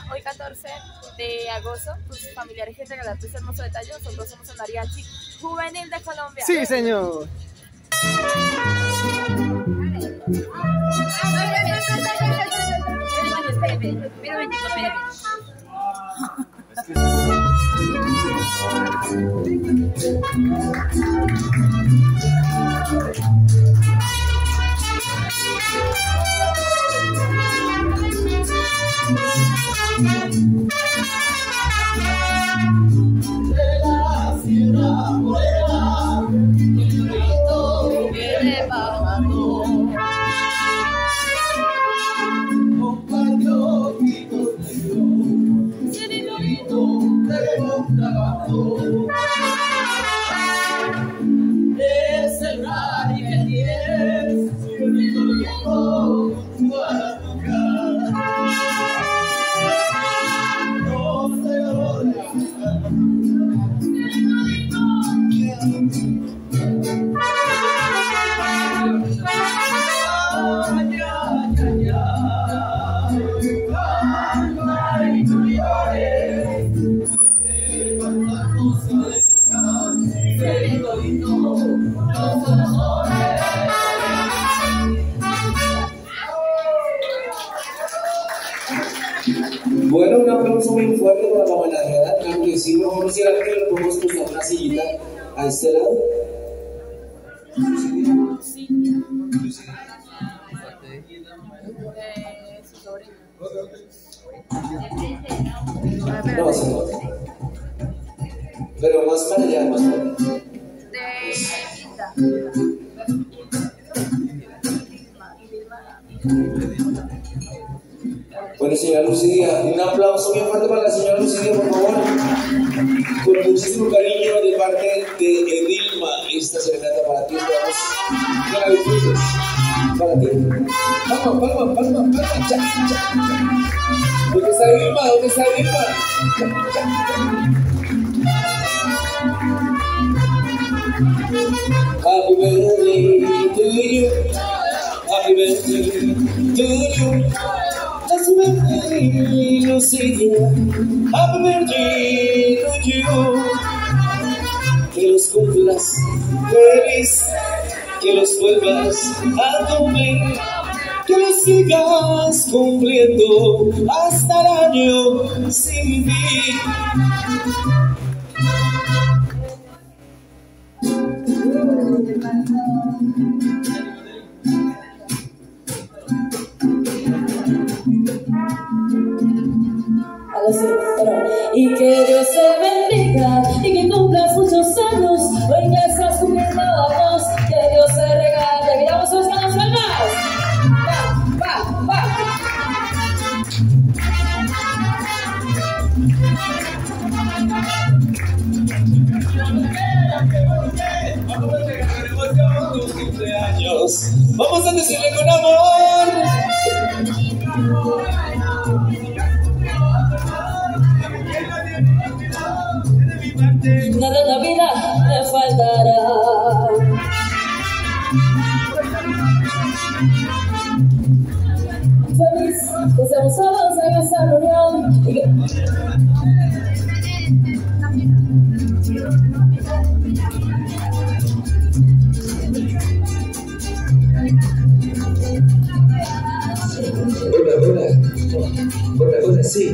hoy 14 de agosto, tus familiares quieren regalarte ese hermoso detalle. Nosotros somos el mariachi juvenil de Colombia. Sí, señor. Bueno, un aplauso muy fuerte para la homenajeada. Claro que sí, mejor quisiera que lo podemos buscar una sillita a este lado. No, sí, no. Pero más para allá, más para allá. Bueno, señora Lucidia, un aplauso bien fuerte para la señora Lucidia, por favor. Con muchísimo cariño de parte de Edilma, esta serenata para ti. Esperamos que la disfrutes. Para ti. Palma, palma, palma, palma. Cha, cha, cha. ¿Dónde está Edilma? ¿Dónde está Edilma? Cha, cha, cha. Happy birthday to you. Happy birthday to you. Happy birthday, Lucidia. Happy birthday to you. Que los cumplas feliz, que los vuelvas a cumplir, que los sigas cumpliendo hasta el año sin fin. Y que Dios te bendiga y que cumplas muchos años. Hoy que estás cumpliendo años, que Dios te regale. Miramos sus manos palmas. Va, va, va. Vamos a decirle con amor. Nada en la vida te faltará. Feliz que seamos todos en esta reunión. Hola, hola. Hola, hola, sí.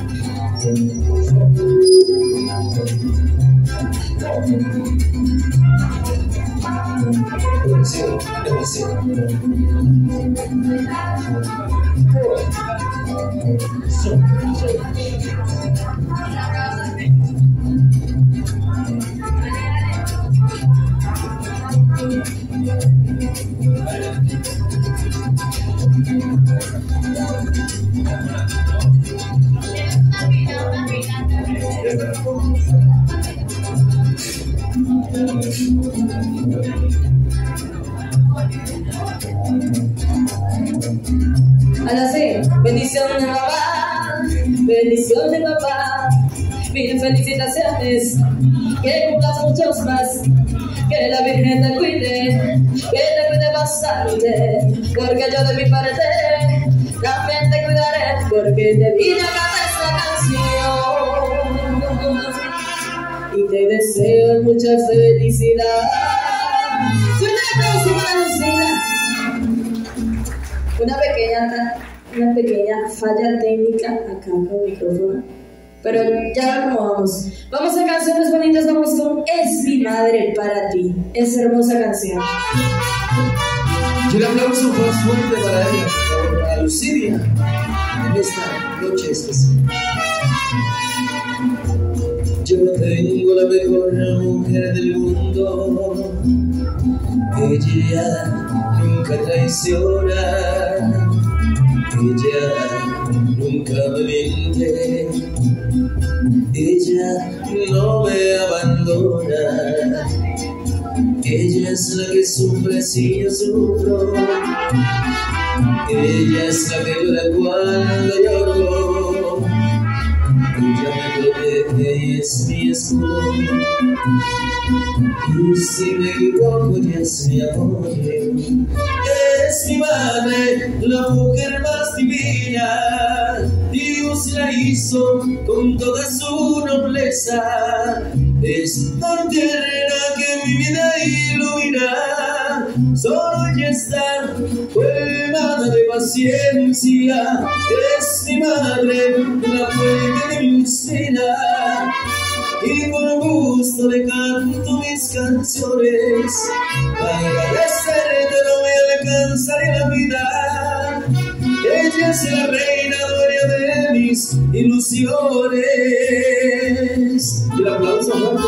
Ahora sí, bendición de mamá, bendición de papá, mil felicitaciones, que cumplas muchos más, que la Virgen te cuide bastante, porque yo de mi parte también te cuidaré, porque te vine a cabeza mucha felicidad. Suena el aplauso para Lucila. Una pequeña falla técnica acá con el micrófono, pero ya cómo vamos. Vamos a canciones bonitas, vamos con Es mi madre para ti. Es hermosa canción. Y un aplauso más fuerte para ella, por favor, para Lucidia, en esta noche especial. Yo tengo la mejor mujer del mundo. Ella nunca traiciona. Ella nunca me miente. Ella no me abandona. Ella es la que sufre si yo sufro. Ella es la que llora cuando lloro. Ella me protege y es mi escudo. Y si me equivoco, ella es mi amor. Es mi madre, la mujer más divina. Dios la hizo con toda su nobleza. Es tan tierna que mi vida ilumina. Solo ella está colmada de paciencia. Es mi madre, la fuente de mi inspira. Y por gusto le canto mis canciones. Para agradecerte no me alcanzaría la vida. Ella es la reina dueña de mis ilusiones. Y el aplauso fuerte.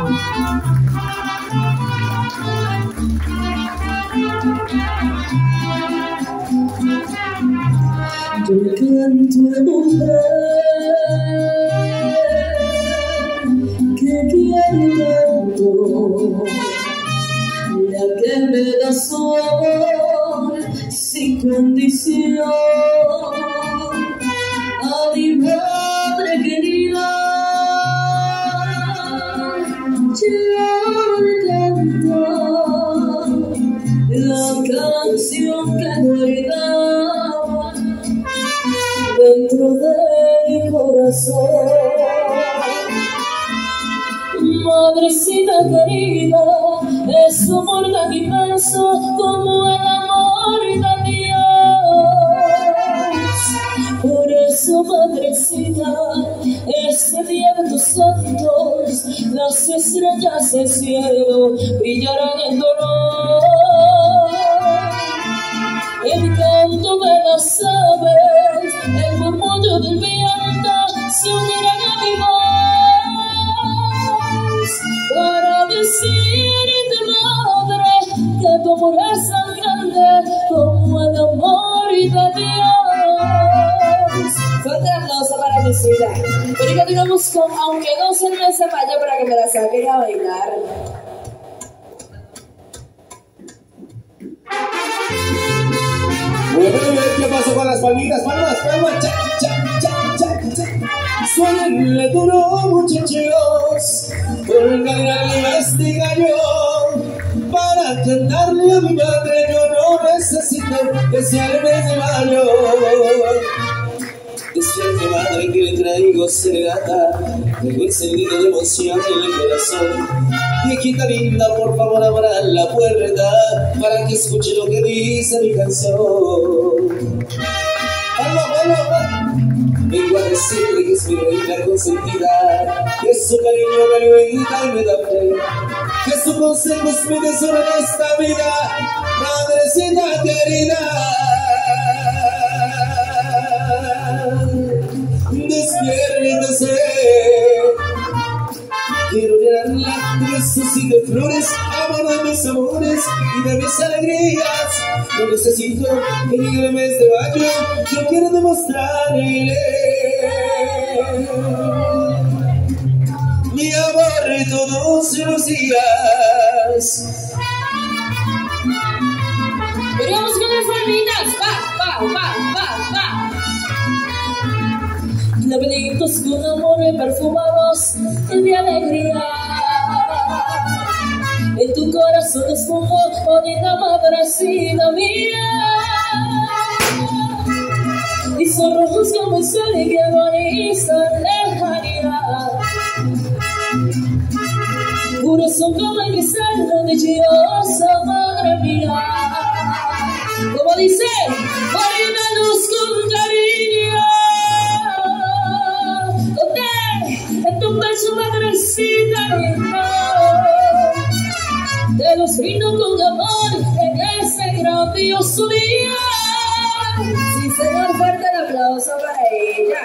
Yo le canto a la mujer que quiero tanto, la que me da su amor sin condición. A mi madre querida, yo le canto la canción que guardaba dentro de mi corazón. Madrecita querida, es su amor tan inmenso como el amor de Dios. Por eso, madrecita, este día de tus santos, las estrellas del cielo brillarán en dolor. El canto de las aves, el murmullo del viento se unirán a mi voz para decirte, madre, que tu amor es tan grande como el amor de Dios. Fuerte aplauso para Lucila. Pero y continuamos con Aunque no se me falla para que me la saquen a bailar. ¿Qué pasó con las palmitas? Palmas, palmas, cha, cha, cha, cha, cha. Suénenle duro, muchachos, porque la investiga yo. Para cantarle a mi madre yo no necesito que sea el mes de mayo. Decía mi madre que le traigo serenata, tengo encendido de emoción en el corazón. Viejita linda, por favor abra la puerta para que escuche lo que dice mi canción. ¡Alma, alma, alma! Vengo a decirle que es mi reina consentida, que su cariño me alimenta y me da fe, que su consejo es mi tesoro en esta vida, madrecita querida. Despiértese. Quiero llenarla de besos y de flores, amor de mis amores y de mis alegrías. No necesito que llegue el mes de mayo, yo quiero demostrarle mi amor todos los días. Veríamos con las palmitas, va. Laberintos con amor perfumados de alegría. En tu corazón esfumo, bonita madrecita mía. Y son rojos como el sol y que agoniza lejanía. Puros son maravillosa, madre mía. Como dice, barínanos con cariño. Donde en tu pecho, madrecita linda, te los brindo con amor en ese grandioso día. Sí, señor, fuerte el aplauso para ella.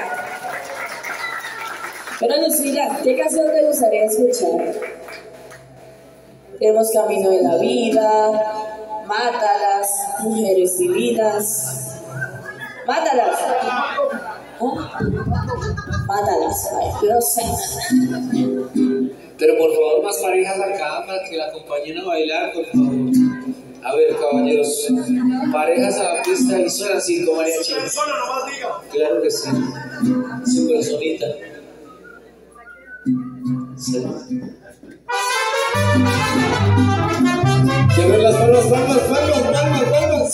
Pero Lucila, ¿qué canción te gustaría escuchar? Tenemos Camino de la Vida, Mátalas, Mujeres Divinas. Mátalas. ¿Ah? Mátalas. Ay, no sé. Pero por favor, más parejas acá para que la acompañen a bailar, por favor. A ver, caballeros, parejas a la pista y suena así como mariachi. Claro que sí. Su personita. Sí. Que ver las palmas, palmas, palmas, palmas, palmas.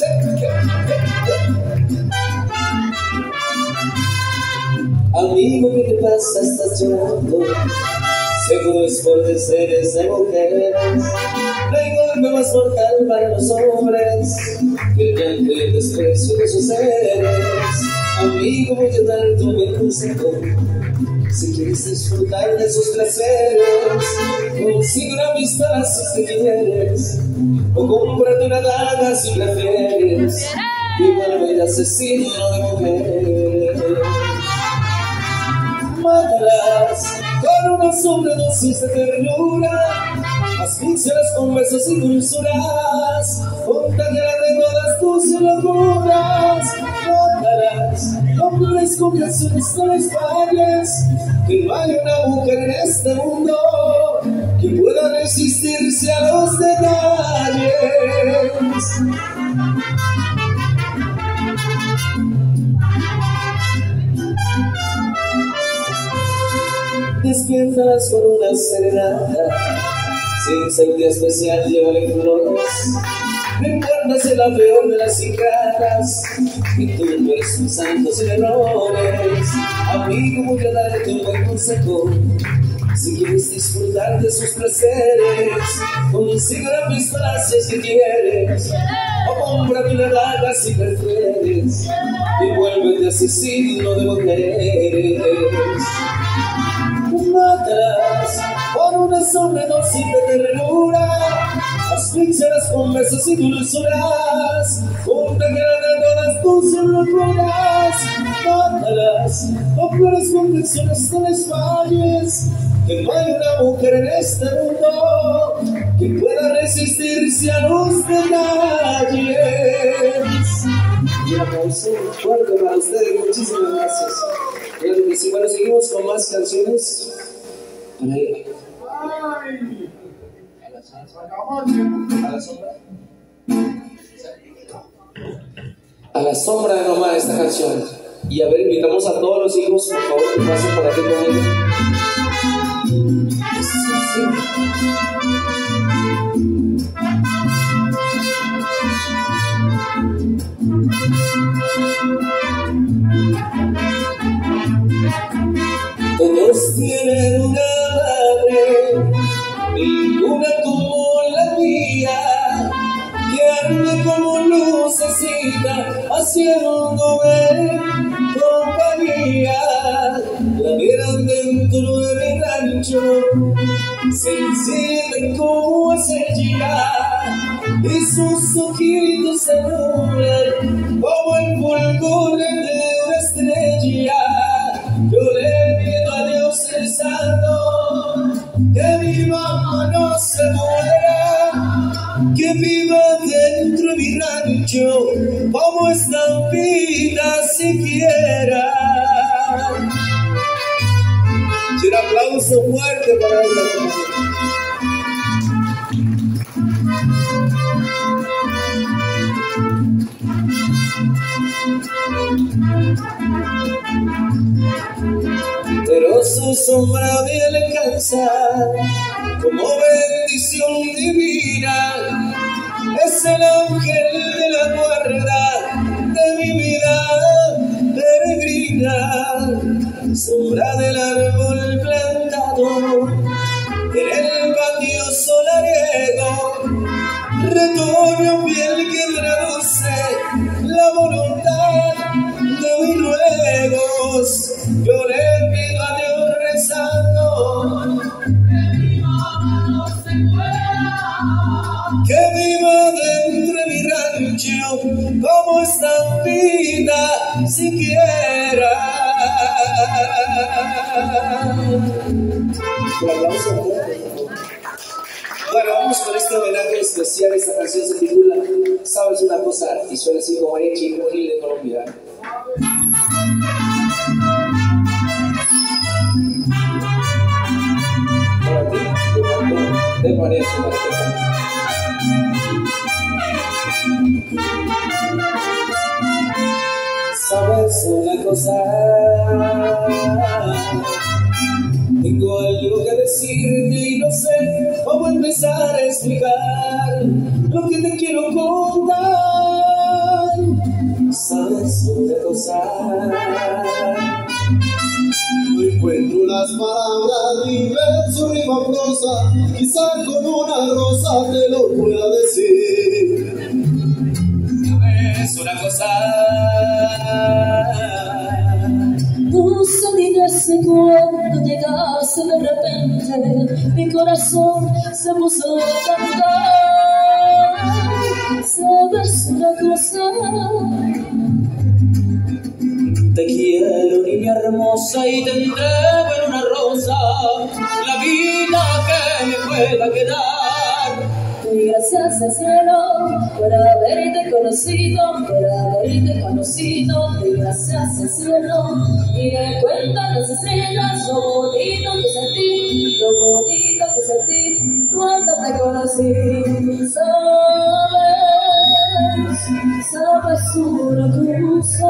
Amigo, ¿qué te pasa? Estás llorando. Seguro es por deseos de mujeres. No hay golpe más mortal para los hombres que el llanto y el desprecio de sus seres. Amigo, voy a darte un buen consejo. Si quieres disfrutar de sus placeres, consigue una pistola si quieres, o cómprate una daga si prefieres, y vuelve el asesino de mujeres. Mátalas con una sobredosis de ternura, asfíxialas con besos y dulzuras, contagialas de todas tus locuras. Mátalas, no plures con canciones, no les falles, que no hay una mujer en este mundo que pueda resistirse a los detalles. Despiértalas con una serenata, sin ser un día especial, llévale flores. No importa si la peor de las ingratas, que tú no eres un santo sin errores. Amigo, voy a darte un buen consejo. Si quieres disfrutar de sus placeres, consigue una pistola si quieres, o cómprate una daga si prefieres, y vuélvete asesino de mujeres. Mátalas por una sobredosis de ternura, asfíxialas con besos y dulzuras, contagialas de todas tus locuras. Mátalas, no flores con canciones, no les falles, que no hay una mujer en este mundo que pueda resistirse a los detalles. Y un aplauso fuerte para ustedes, muchísimas gracias. Claro que sí. Bueno, seguimos con más canciones para ir a la sombra. A la sombra de nomás esta canción. Y a ver, invitamos a todos los hijos, por favor, que pasen por aquí conmigo. Todos tienen una madre, ninguna como la mía, que arde como lucecita, haciéndome compañía. La vieron dentro de mi rancho, sencilla como es ella, y sus ojitos se nublan como el fulgor de una estrella. Yo le pido a Dios el santo que mi mamá no se muera, que viva dentro de mi rancho como estampida siquiera. Y un aplauso fuerte para ella. Pero su sombra me alcanza como bendición divina. Es el ángel de la guarda de mi vida peregrina, sombra del árbol plantado en el patio solariego, retoño piel que traduce la voluntad de mis ruegos. Yo le pido a Dios rezando que viva dentro de mi rancho como estampida siquiera. Un aplauso. Bueno, vamos con este homenaje especial. Esta canción se titula ¿Sabes una cosa? Y suena así como mariachi juvenil de Colombia. Para ti, de mariachi. ¿Sabes una cosa? Tengo algo que decirte y no sé cómo empezar a explicar lo que te quiero contar. ¿Sabes una cosa? No encuentro las palabras ni verso rima prosa, quizá con una rosa te lo pueda decir. ¿Sabes una cosa? Tu sonido ese cuando llegaste de repente, mi corazón se puso a cantar. ¿Sabes una cosa? Te quiero, niña hermosa, y te entrego en una rosa la vida que me pueda quedar. Y gracias al cielo por haberte conocido, y gracias al cielo. Y me cuentan las estrellas lo bonito que sentí cuando te conocí. Sabes una cosa,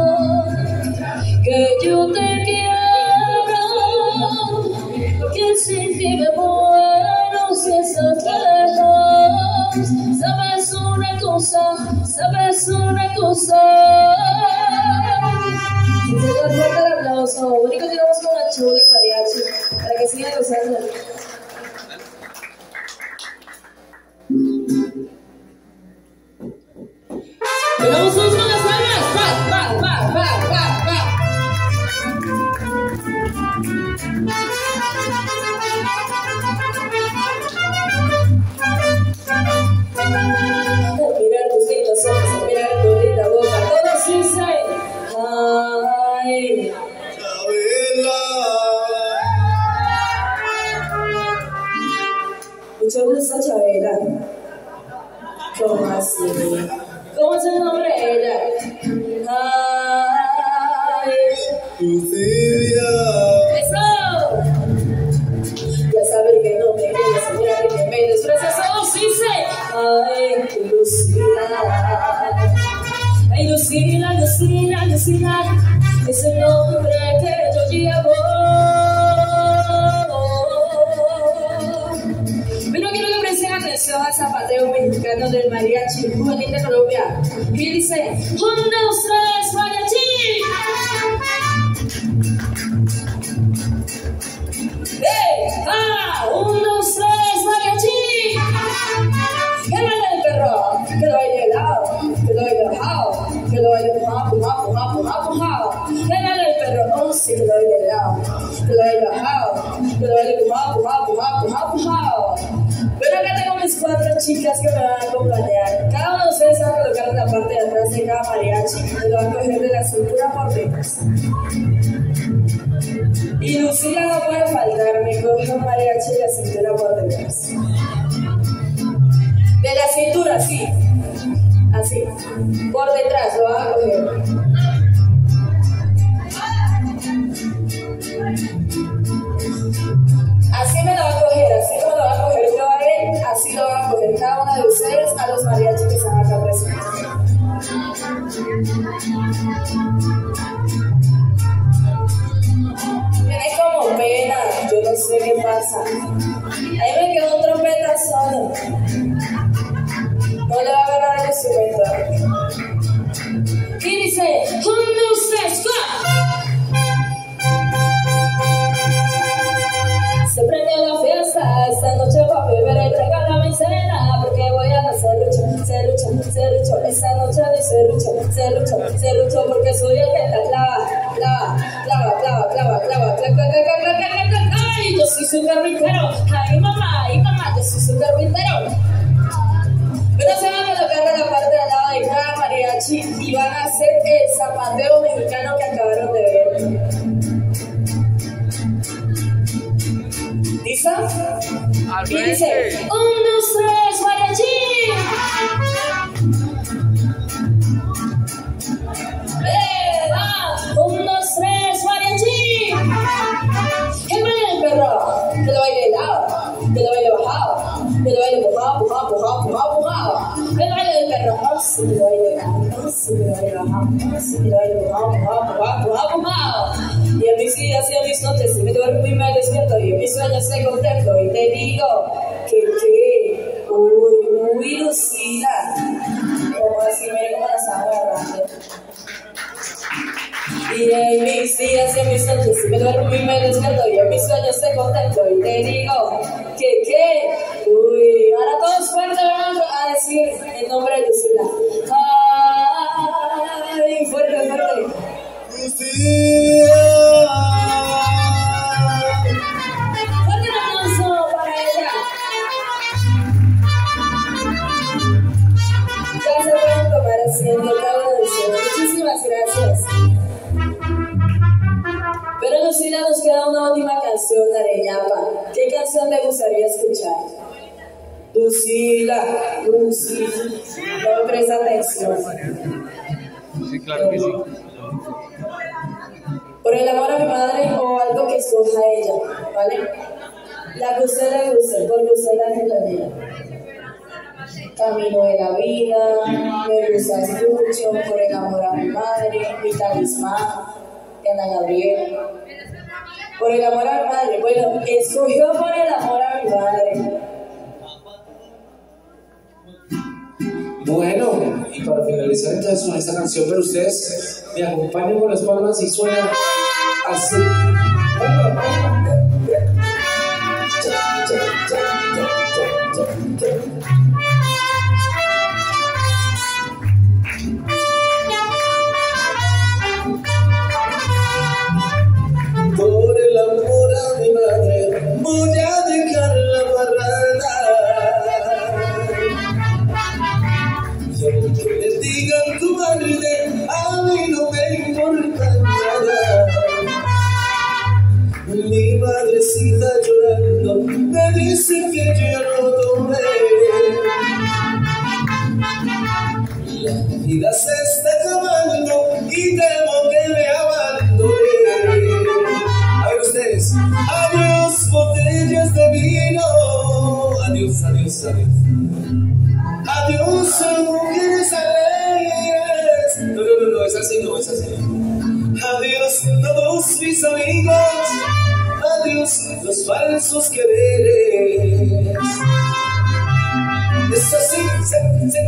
que yo te quiero, que sin ti me muero si estás lejos. Sabes una cosa, si se da fuerte el aplauso, bonito tiramos con la chula y mariachi, para que sigan gozando. Vamos todos con las palmas, pa. Mirar tus lindos ojos, mirar tu linda boca, todos dicen, ay, Chabela. mucho gusto, Chabela. ¿Cómo así? ¿Cómo es el nombre de ella? Ay, Lucilia. ¡eso! Ya saber que no me quieres, mirar que me desprecias, todos dicen, ay, Lucila. Ay, Lucila, es el nombre que yo llevo. Pero quiero que presten atención al zapateo mexicano del mariachi juvenil de Colombia. Y dice, 1, 2, 3, mariachi. ¡Hey! ¡Ah! 1, 2, 3, mariachi. ¿Qué baila el perro? Que lo baile helado, que lo baile bajado, que lo baile pujado. ¿Qué baila el perro? No, sí, que lo baile helado, que lo baile bajado, que lo baile pujado. Pero acá tengo mis 4 chicas que me van a acompañar. Cada uno de ustedes va a colocar en la parte de atrás de cada mariachi y lo van a coger de la cintura por detrás. Y Lucila no puede faltar, me coge un mariachi de la cintura por detrás. De la cintura, así. Así. Por detrás lo van a coger. Así me lo va a coger, así como lo va a coger yo a él, así lo van a coger cada uno de ustedes a los mariachis que están acá presentes. Tiene como pena, yo no sé qué pasa. Ahí me quedó un trompeta solo. No le va a agarrar el instrumento. Y dice, 1, 2, 3, 4. Se prende la fiesta. su carpintero. Ay mamá, yo soy su carpintero. Pero se van a colocar en la parte de al lado de cada mariachi y van a hacer el zapateo mexicano que acabaron de ver. ¿Listo? Y dice, 1, 2, 3, mariachi. Va, 1, 2, 3, mariachi. ¿Qué baile el perro? Que lo baile helado, que lo baile bajado, que lo baile pujado. Que lo baile el perro, que lo baile helado, que lo baile bajado, que lo baile pujado. Y en mis días y en mis noches, si me duermo y me despierto, y en mis sueños se contemplo, y te digo que, uy, Lucila. Como así, mire cómo la estaba agarrando. Y en mis días y en mis noches, si me duermo y me despierto, y en mis sueños te contemplo, y te digo que, uy, ahora todos fuertes vamos a decir el nombre de Lucila. Ay, fuerte. Lucila. Fuerte un aplauso para ella. Ya se pueden tomar asiento, cada deseo. Muchísimas gracias. Pero Lucila, nos queda una última canción, la Areñapa. ¿Qué canción te gustaría escuchar? Lucila, no me presta atención. Sí, claro que sí. Por el amor a mi madre o algo que escoja ella, ¿vale? La que usted le guste, porque usted la genial. Camino de la vida, me gusta mucho, por el amor a mi madre, mi talismán, Ana Gabriel. Por el amor a mi madre, bueno, escogió por el amor a mi madre. Bueno, y para finalizar entonces con esta canción, pero ustedes me acompañan con las palmas y suena así. Por el amor a mi madre, voy a dejar la parranda. Y aunque me digan tu madre, a mí no me importa nada. Mi madrecita llorando me dice que yo no tomé. La vida se está acabando y temo que me abandone. A ver ustedes, adiós botellas de vino, adiós. Adiós mujeres alegres. No, es así. Adiós todos mis amigos, adiós los falsos quereres. Es así, sí.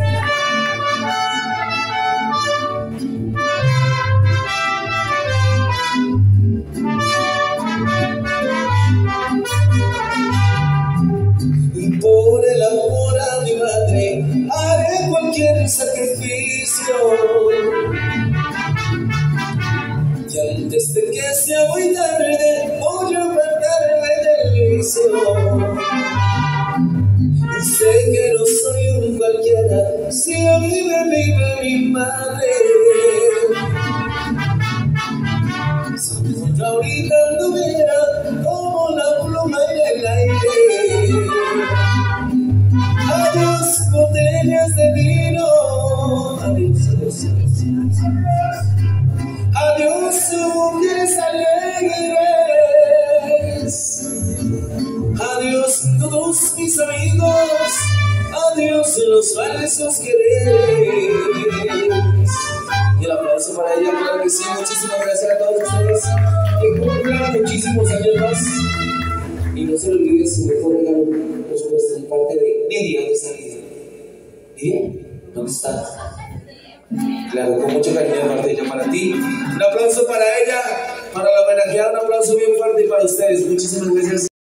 Por el amor a mi madre, haré cualquier sacrificio. Y antes de que sea muy tarde, voy a apartarme del vicio. Y sé que no soy un cualquiera, si a mí me vive mi madre. Si me encuentro ahorita anduviera como la pluma en el aire. Adiós botellas de vino, adiós. Adiós mujeres alegres, adiós todos mis amigos, adiós los falsos quereres. Y el aplauso para ella, claro que sí. Muchísimas gracias a todos ustedes que cumplan muchísimos años más. Y no se lo olviden su mejor regalo, por supuesto, de parte de Lidia. ¿Dónde está Lidia? ¿Lidia? ¿Dónde está? Claro, con mucho cariño de parte de ella para ti. Un aplauso para ella, para la homenajeada, un aplauso bien fuerte para ustedes. Muchísimas gracias.